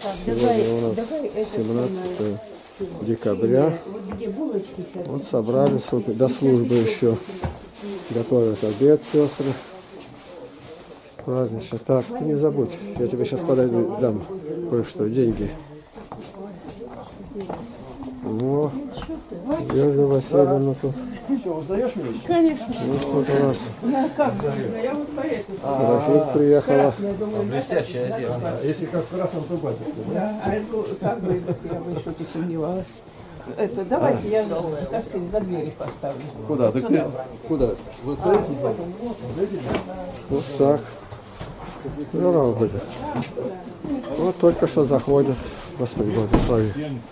Сегодня у нас 17 декабря. Вот собрались вот до службы еще. Готовят обед сестры. Празднично. Так, ты не забудь. Я тебе сейчас подойду, дам кое-что, деньги. Ну, Георгия Васильевна тут. Все, узнаешь меня? Конечно. Вот у нас. Я вот поэтому. Рафик приехала. Блестящее дело. Если как в красном, то батюшка. Да, а это как бы, я бы еще не сомневалась. Это давайте я, так сказать, за двери поставлю. Куда? Так ты куда? Вот стоите? Вот так. Здорово будет. Вот только что заходят. Господи, благослови.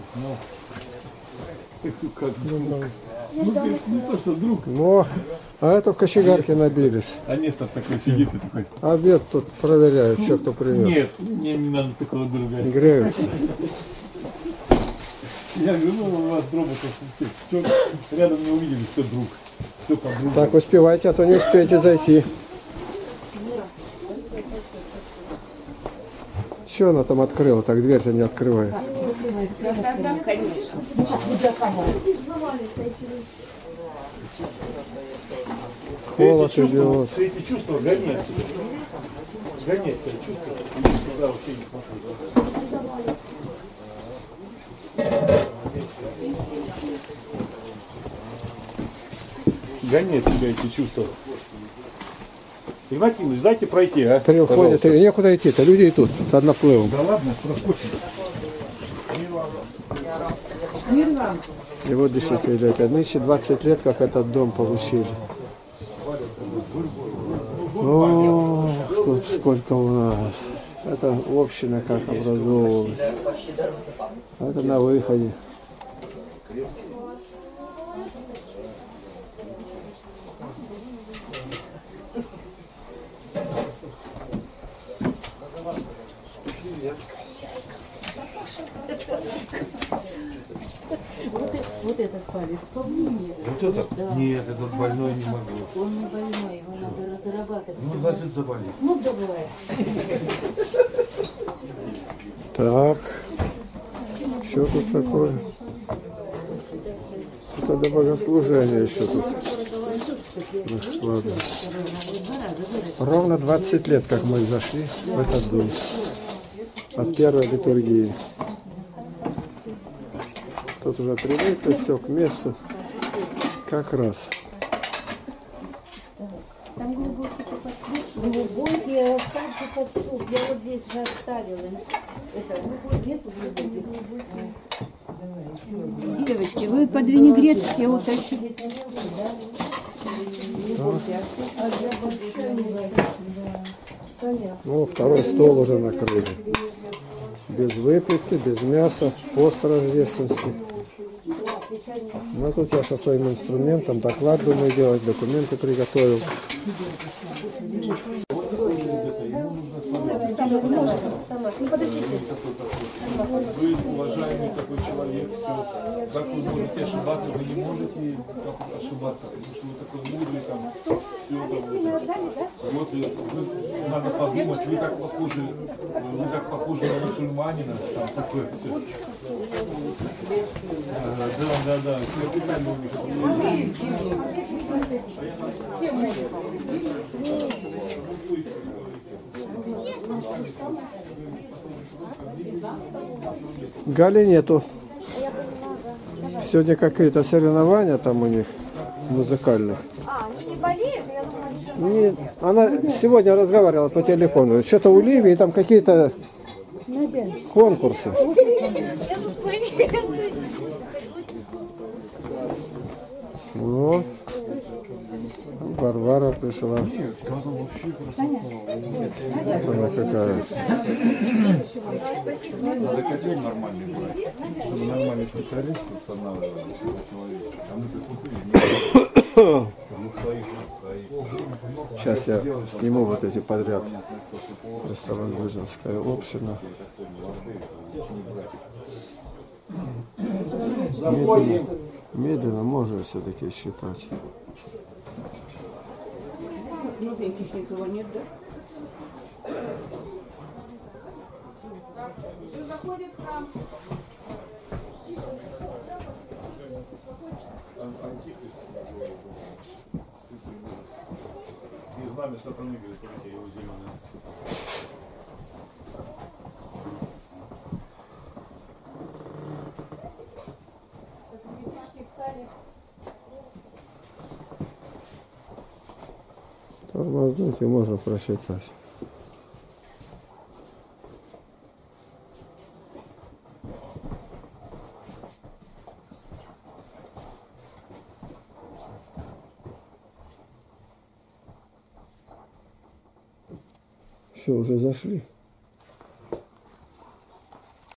Не то, что друг. Ну, а это в кочегарке набились. А Нестор такой сидит и такой. Обед тут проверяют, все, кто принес. Нет, мне не надо такого друга. Греются. Я говорю, ну у вас дроботов всех. Все, рядом не увидели, все друг. Все подруга. Так, успевайте, а то не успеете зайти. Что она там открыла? Так дверь-то не открывает. Холод идет. Ты эти чувства гонять. Гонять свои чувства. Туда вообще не смотри. Гонять себя эти чувства. Игнатий Ильич, дайте пройти, а? Приходят, и некуда идти-то, люди идут с одноплывом. Да ладно, проскочим. И вот десятилетие. Нынче 20 лет, как этот дом получили. О, тут сколько у нас. Это община как образовывалась. Это на выходе. Вот этот палец поближе. Вот это? Да. Нет, этот больной не могу. Он не больной, его надо разрабатывать. Ну, значит, заболел. Ну, давай. Так. Что тут такое? Это до богослужения еще тут. Ладно. Ровно 20 лет, как мы зашли в этот дом. От первой литургии. Тут уже привыкли, все к месту. Как раз. Там глубокий, оставьте под суп. Я вот здесь же оставила. Это нету глубоких. Девочки, вы под винегрет все утащили. Ну, второй стол уже накрыли. Без выпивки, без мяса, пост рождественский. Ну, тут я со своим инструментом доклад думаю делать, документы приготовил. Вы уважаемый такой человек, все. Как вы можете ошибаться, вы не можете ошибаться, потому что вы такой мудрый, там, все там. Вот, вы, надо подумать, вы так похожи на мусульманина, там такое все. Да, капитально у них. Гали нету. Сегодня какие-то соревнования там у них музыкальных. А, они не болеют? Я думала, Нет, она сегодня разговаривала по телефону. Что-то у Ливии там какие-то конкурсы. Вот. Варвара пришла. Она какая. Надо котел нормальный брать, чтобы нормальный специалист устанавливал человека. А мы как купили, Сейчас я сниму вот эти подряд. Христовоздвиженская община. Медленно можно все-таки считать. Новеньких никого нет, да? И знамя сатаны, говорит, в руке его зеленое. Тормознуть и можно просчитать. Все, уже зашли.